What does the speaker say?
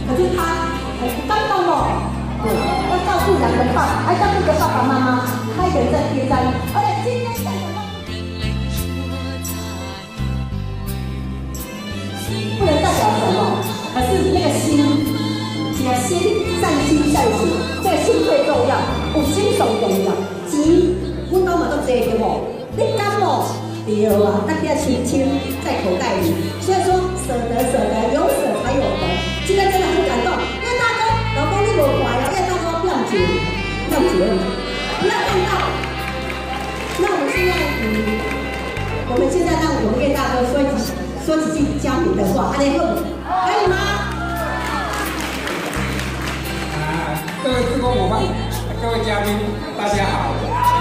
可是他很感动哦，对，要照顾两个还照顾个爸爸妈妈，他一个人在贴山，而且今天带着不能代表什么，可是那个心，只要心善心善行，这个心最重要，有心上重要。钱，阮兜嘛都济对无？你敢无？对啊，那比较轻轻在口袋里。所以说，舍得，有舍才有得。今天真的很感动，岳大哥，老公你无怀哦，岳大哥不要紧，不要看到。那我们现在，我们现在让我们岳大哥说几句家庭的话，阿雷凤，可以吗？ 各位志工伙伴，各位嘉宾，大家好。